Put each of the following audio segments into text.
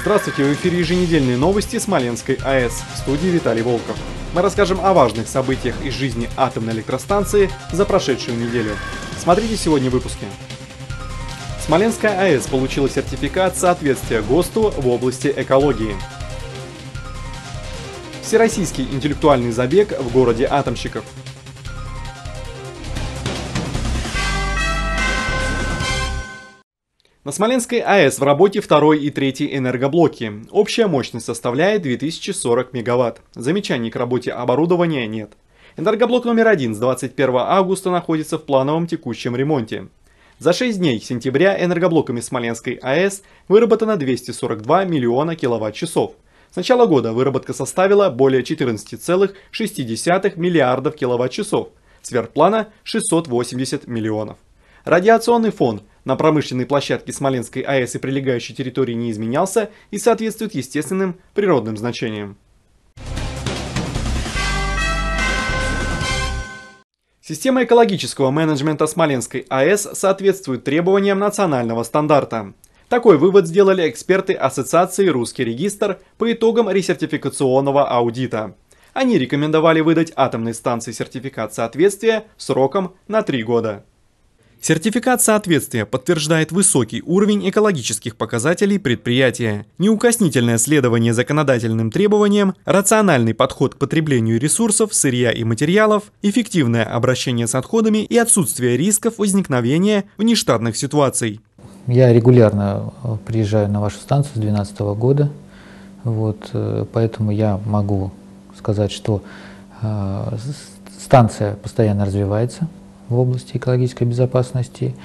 Здравствуйте, в эфире еженедельные новости Смоленской АЭС. В студии Виталий Волков. Мы расскажем о важных событиях из жизни атомной электростанции за прошедшую неделю. Смотрите сегодня в выпуске. Смоленская АЭС получила сертификат соответствия ГОСТу в области экологии. Всероссийский интеллектуальный забег в городе Атомщиков. На Смоленской АЭС в работе второй и третий энергоблоки. Общая мощность составляет 2040 мегаватт. Замечаний к работе оборудования нет. Энергоблок номер 1 с 21 августа находится в плановом текущем ремонте. За 6 дней сентября энергоблоками Смоленской АЭС выработано 242 миллиона киловатт-часов. С начала года выработка составила более 14,6 миллиардов киловатт-часов. Сверхплана 680 миллионов. Радиационный фон на промышленной площадке Смоленской АЭС и прилегающей территории не изменялся и соответствует естественным природным значениям. Система экологического менеджмента Смоленской АЭС соответствует требованиям национального стандарта. Такой вывод сделали эксперты Ассоциации «Русский регистр» по итогам ресертификационного аудита. Они рекомендовали выдать атомной станции сертификат соответствия сроком на 3 года. Сертификат соответствия подтверждает высокий уровень экологических показателей предприятия, неукоснительное следование законодательным требованиям, рациональный подход к потреблению ресурсов, сырья и материалов, эффективное обращение с отходами и отсутствие рисков возникновения внештатных ситуаций. Я регулярно приезжаю на вашу станцию с 2012 года, поэтому я могу сказать, что станция постоянно развивается в области экологической безопасности.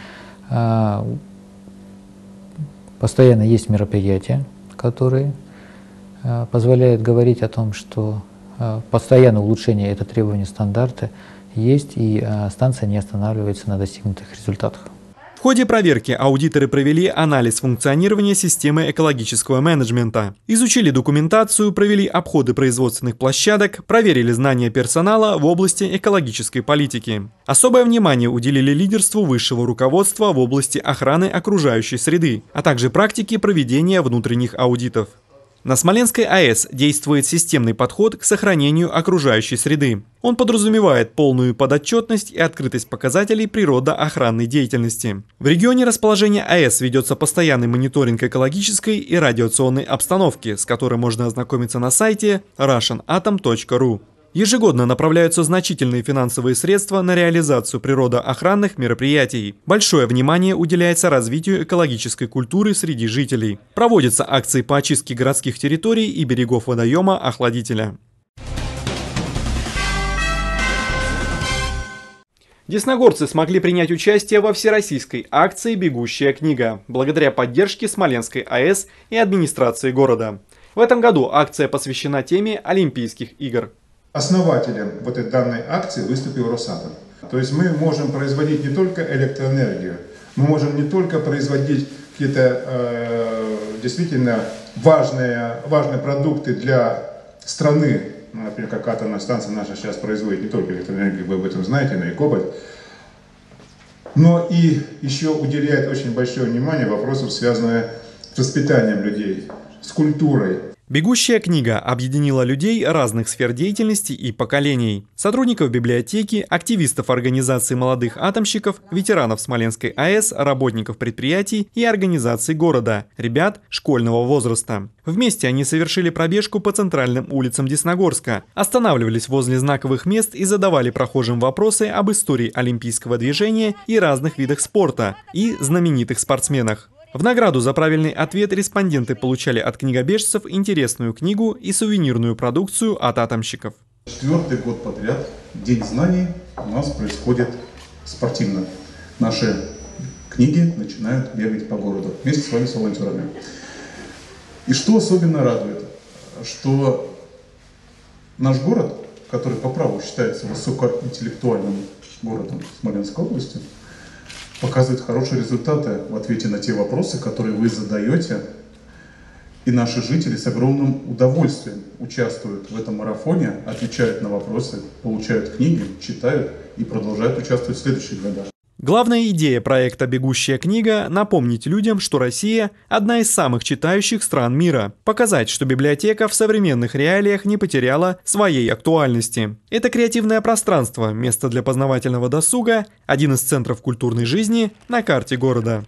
Постоянно есть мероприятия, которые позволяют говорить о том, что постоянное улучшение это требования стандарта есть, и станция не останавливается на достигнутых результатах. В ходе проверки аудиторы провели анализ функционирования системы экологического менеджмента, изучили документацию, провели обходы производственных площадок, проверили знания персонала в области экологической политики. Особое внимание уделили лидерству высшего руководства в области охраны окружающей среды, а также практике проведения внутренних аудитов. На Смоленской АЭС действует системный подход к сохранению окружающей среды. Он подразумевает полную подотчетность и открытость показателей природоохранной деятельности. В регионе расположения АЭС ведется постоянный мониторинг экологической и радиационной обстановки, с которой можно ознакомиться на сайте russianatom.ru. Ежегодно направляются значительные финансовые средства на реализацию природоохранных мероприятий. Большое внимание уделяется развитию экологической культуры среди жителей. Проводятся акции по очистке городских территорий и берегов водоема Охладителя. Десногорцы смогли принять участие во всероссийской акции «Бегущая книга» благодаря поддержке Смоленской АЭС и администрации города. В этом году акция посвящена теме Олимпийских игр. Основателем этой данной акции выступил Росатом. То есть мы можем производить не только электроэнергию, мы можем не только производить какие-то действительно важные продукты для страны, например, как атомная станция наша сейчас производит не только электроэнергию, вы об этом знаете, но и кобальт, но и еще уделяет очень большое внимание вопросам, связанным с воспитанием людей, с культурой. «Бегущая книга» объединила людей разных сфер деятельности и поколений. Сотрудников библиотеки, активистов организации молодых атомщиков, ветеранов Смоленской АЭС, работников предприятий и организаций города, ребят школьного возраста. Вместе они совершили пробежку по центральным улицам Десногорска, останавливались возле знаковых мест и задавали прохожим вопросы об истории олимпийского движения и разных видах спорта и знаменитых спортсменах. В награду за правильный ответ респонденты получали от книгобежцев интересную книгу и сувенирную продукцию от атомщиков. 4-й год подряд День знаний у нас происходит спортивно. Наши книги начинают бегать по городу вместе с вами, с волонтерами. И что особенно радует, что наш город, который по праву считается высокоинтеллектуальным городом Смоленской области, показывает хорошие результаты в ответе на те вопросы, которые вы задаете. И наши жители с огромным удовольствием участвуют в этом марафоне, отвечают на вопросы, получают книги, читают и продолжают участвовать в следующих годах. Главная идея проекта «Бегущая книга» – напомнить людям, что Россия – одна из самых читающих стран мира, показать, что библиотека в современных реалиях не потеряла своей актуальности. Это креативное пространство, место для познавательного досуга, один из центров культурной жизни на карте города.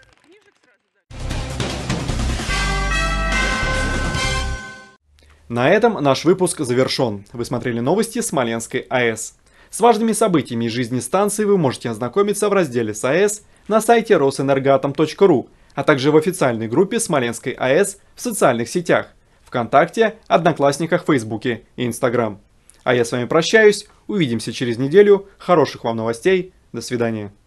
На этом наш выпуск завершен. Вы смотрели новости Смоленской АЭС. С важными событиями из жизни станции вы можете ознакомиться в разделе САЭС на сайте росэнергоатом.ру, а также в официальной группе Смоленской АЭС в социальных сетях – ВКонтакте, Одноклассниках, Фейсбуке и Инстаграм. А я с вами прощаюсь, увидимся через неделю, хороших вам новостей, до свидания.